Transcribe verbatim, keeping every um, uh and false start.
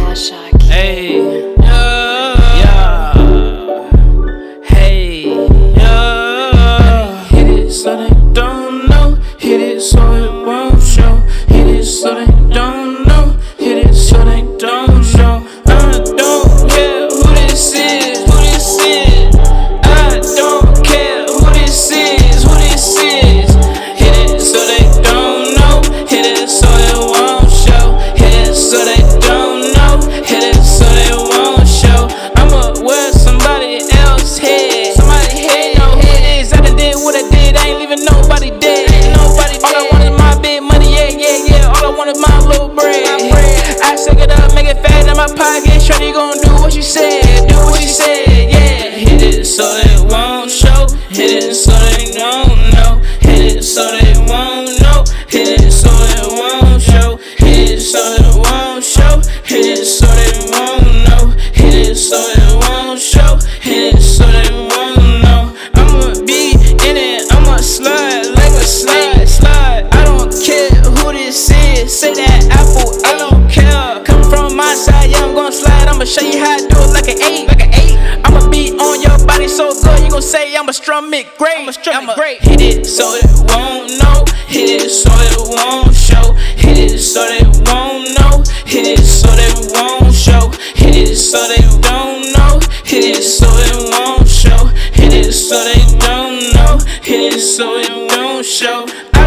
Hey, yeah, yeah. Hey, yeah. Hit it so they don't know. Hit it so it won't show. Hit it so they don't know. Hit it so they don't show. I don't care who this is, who this is. I don't care who this is, who this is. Hit it so they don't know. Hit it so it won't show. Hit it so they don't know. Hit it so they won't show. I'ma wear somebody else's head. Somebody head, know who it is. I done did what I did. I ain't leaving nobody dead. Ain't nobody dead. All I want is my big money, yeah, yeah, yeah. All I want is my little bread. I suck it up, make it fat in my pocket. Shorty gon' do what she said, do what she said, yeah. Hit it so they won't show. Hit it so they don't know. Hit it so they won't know. Hit it so they won't show. Hit it so they won't show. Hit it so they won't know. Hit it so they won't show. Hit it so they won't know. I'ma be in it, I'ma slide like a slide, slide. I don't care who this is. Say that apple, I don't care. Come from my side, yeah, I'm gonna slide. I'ma show you how to do it like an eight, like an eight. I'ma be on your body so good, you gon' say I'ma strum it great. I'ma strum it great. Hit it so it won't know. Hit it so it won't show. Hit it so they won't know. Hit it so they won't show. Hit it so they don't know. Hit it so it won't show. Hit it so they don't know. Hit it so it don't show.